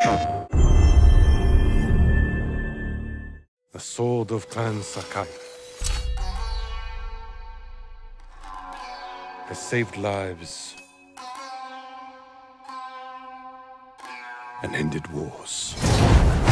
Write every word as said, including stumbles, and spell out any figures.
The sword of Clan Sakai has saved lives and ended wars.